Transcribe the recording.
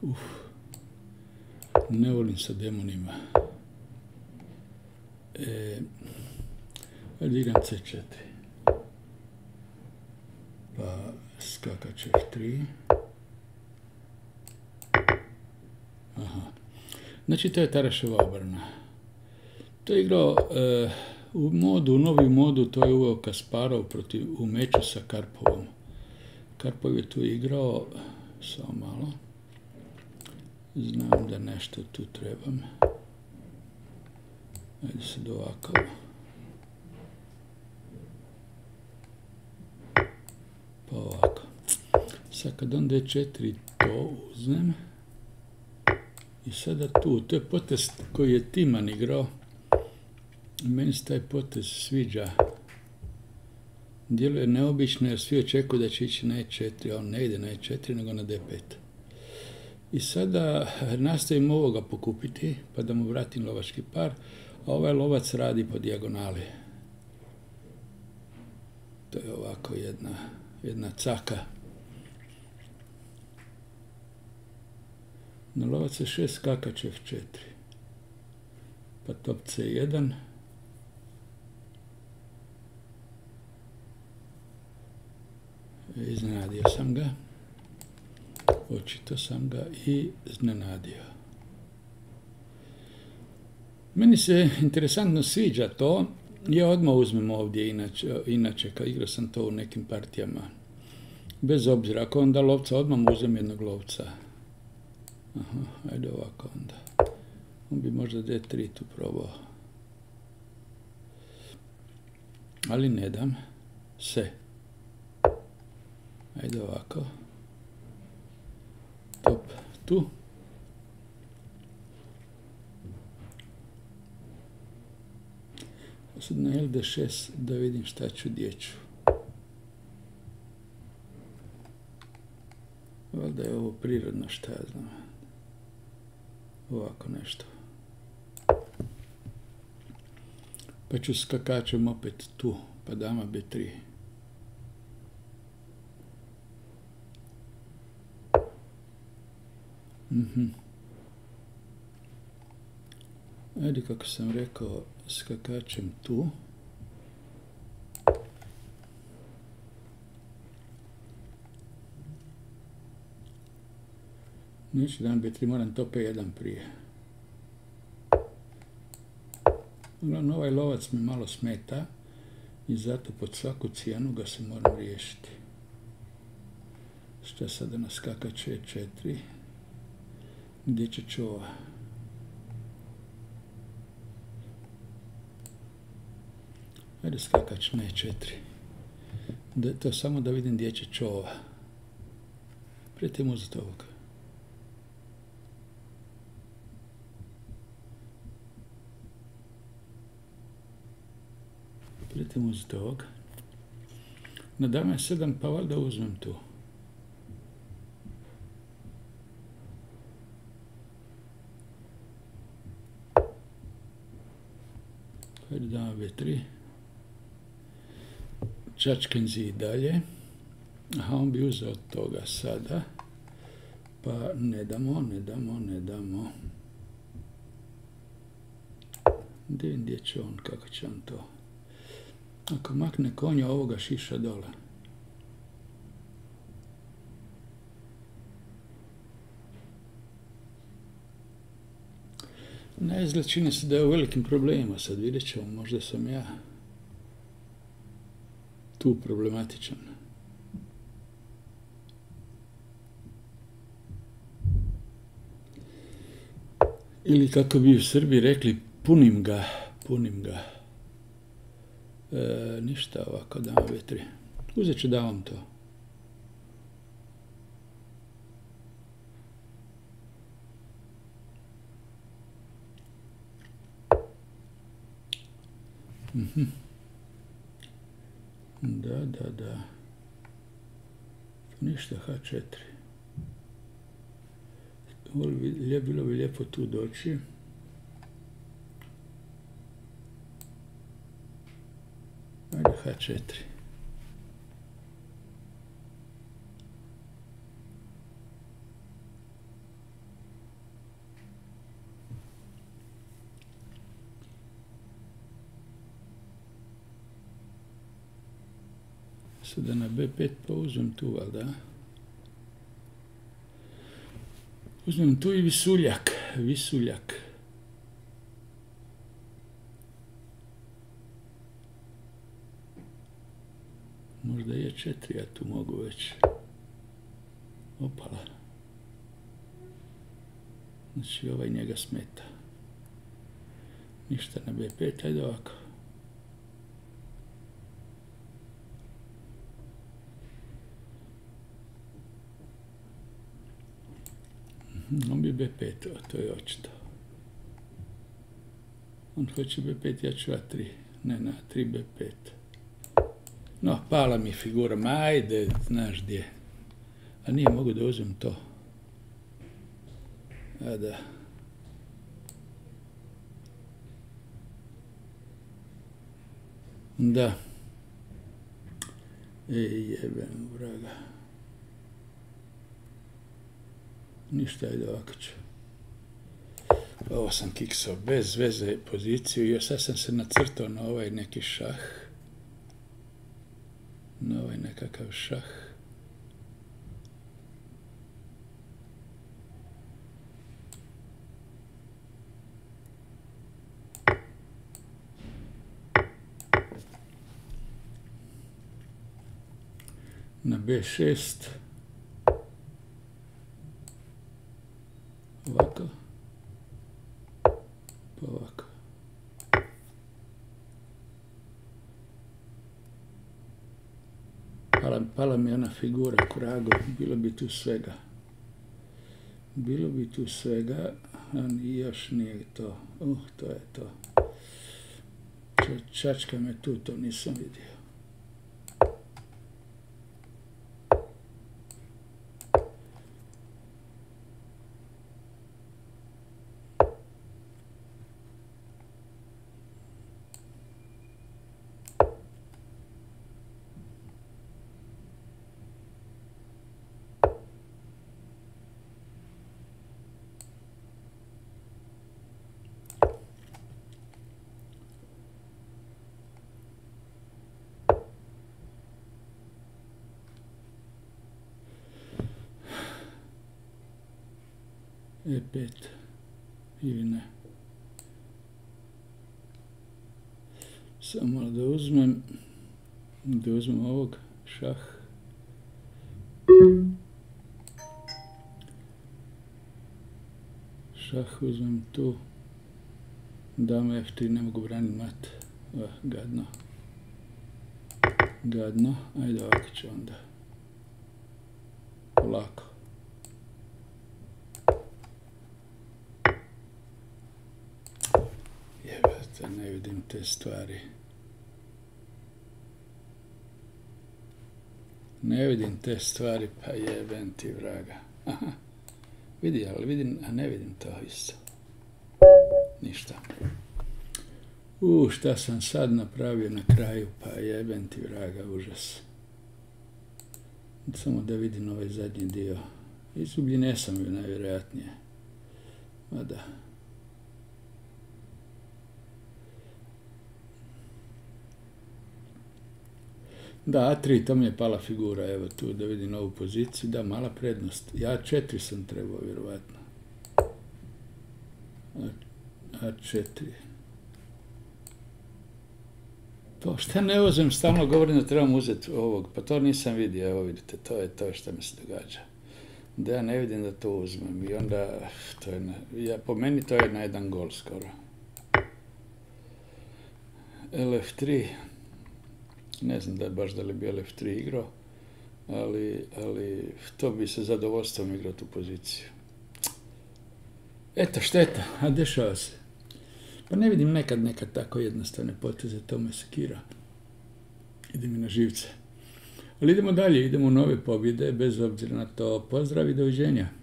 Ne volim sa demonima. Ajde igram C4. Pa skakač F3. Aha. Znači to je Tarasova obrana. To je igrao u novi modu, to je uveo Kasparov u meču sa Karpovom. Karpov je tu igrao, samo malo. Znam da nešto tu trebam. Ajde sad ovako. Pa ovako. Sad kad on D4 to uzmem. I sada tu, to je potez koji je Timan igrao. Meni se taj potez sviđa. Djeluje neobično jer svi očekuju da će ići na E4, a on ne ide na E4 nego na D5. I sada nastavim ovoga pokupiti, pa da mu vratim lovački par, a ovaj lovac radi po dijagonali. To je ovako jedna caka. Na lovac E6 skakač F4. Pa top C1. Iznenadio sam ga. Očito sam ga i iznenadio. Meni se interesantno sviđa to. Ja odmah uzmem ovdje, inače kad igrao sam to u nekim partijama. Bez obzira, ako onda lovca, odmah uzmem jednog lovca. Aha, ajde ovako onda. On bi možda D3 tu probao. Ali ne dam se. Ajde ovako. Top tu. Sad na LD6 da vidim šta ću djeću. Valjda je ovo prirodno, šta ja znam. Ovako nešto. Pa ću skakačem opet tu, pa dama B3. Ajde, kako sam rekao, skakačem tu. Neću dan B3, moram top E1 prije. Uglavnom, ovaj lovac mi malo smeta i zato pod svaku cijenu ga se moram riješiti. Šta sada na skakač E4? Gdje će čova? Ajde skakač na E4. To samo da vidim gdje će čova. Prijetim uzeti ovog. Prijetim uzeti ovog. Na dama je 7, pa valjda uzmem tu. Ajde dama B3. Čačkenzi i dalje. Aha, on bi uzeo toga sada. Pa ne damo. Gdje će on, kako će on to? Ako makne konja, ovoga šiša dole. Na izgled čini se da je u velikim problemima, sad vidjet ćemo, možda sam ja tu problematičan. Ili kako bi u Srbiji rekli, punim ga. Ništa ovako, dama B3. Uzet ću da vam to. Da. Ništa, H4. Bilo bi lijepo tu doći. Ajde H4. Sada na B5 pa uzmem tu, valjda. Uzmem tu i visuljak. Možda je 4, ja tu mogu već. Opala. Znači ovaj njega smeta. Ništa na B5, ajde ovako. On bi B5, to je očito. On hoće B5, ja ću A3. Ne, na 3 B5. No, pala mi figura, ma ajde, znaš gdje. A nije mogu da uzmem to. A da. Da. Jebem, vraga. Ništa, ajde ovako ću. Ovo sam kiksao bez veze poziciju i još sad sam se nacrtao na ovaj neki šah. Na ovaj nekakav šah. Na B6. Ovako. Pa ovako. Pala mi ona figura Kurago, bilo bi tu svega. Bilo bi tu svega, a još nije to. To je to. Čačka me tu, to nisam vidio. E5 ili ne. Samo da uzmem ovog šah. Šah uzmem tu. Dama F3, ne mogu braniti mat. Gadno. Gadno. Ajde ovako ću onda. Polako. Ne vidim te stvari. Ne vidim te stvari, pa jebem ti vraga. Aha, vidi, ali vidim, a ne vidim to isto. Ništa. Šta sam sad napravio na kraju, pa jebem ti vraga, užas. Samo da vidim ovaj zadnji dio. Izgubljen sam ju najvjerojatnije. Mada. Da, A3, to mi je pala figura, evo tu da vidim ovu poziciju, da, mala prednost. A4 sam trebao, vjerovatno. A4. To šta ne uzem, stalno govorim da trebam uzeti ovog, pa to nisam vidio, evo vidite, to je to što mi se događa. Da ja ne vidim da to uzmem i onda, po meni to je na jedan gol skoro. LF3. Ne znam da je baš da li bi LF3 igrao, ali to bi se zadovoljstvom igrao tu poziciju. Eto, šteta, a dešava se. Pa ne vidim nekad tako jednostavne poteze, to me sekira. Ide mi na živce. Ali idemo dalje, idemo u nove pobjede, bez obzira na to. Pozdrav i doviđenja.